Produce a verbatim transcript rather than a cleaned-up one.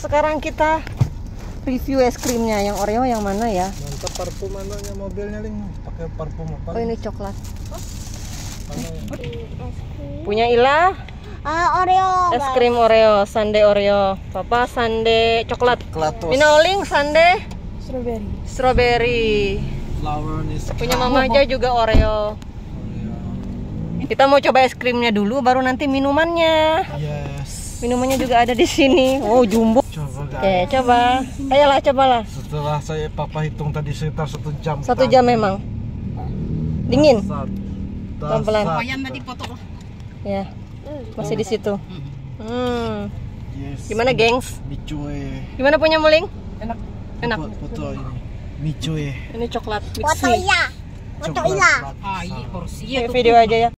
sekarang kita review es krimnya. Yang Oreo yang mana ya? Mantap, parfum mananya mobilnya Ling. Pakai parfum apa? Oh, ini coklat. Mana? Punya Ila? Uh, Oreo. Es krim Oreo, sundae Oreo. Papa sundae coklat. Klatos. Minoling sundae Strawberry. strawberry. Flower nih. Punya Mama aja juga Oreo. Kita mau coba es krimnya dulu, baru nanti minumannya. Yes. Minumannya juga ada di sini. Oh, jumbo. Coba guys. Oke, coba. Ayolah, cobalah. Setelah saya papa hitung tadi sekitar satu jam. Satu jam memang. Dingin. Pelan-pelan. Pelan-pelan. Yang tadi foto. Ya, masih di situ. Hmm. Yes. Gimana, gengs? Michoe. Gimana punya Muling? Enak. Enak. Foto ini. Michoe. Ini coklat Foto mixi. iya. Foto iya. Ah, iya, porsi Oke, video aja ya.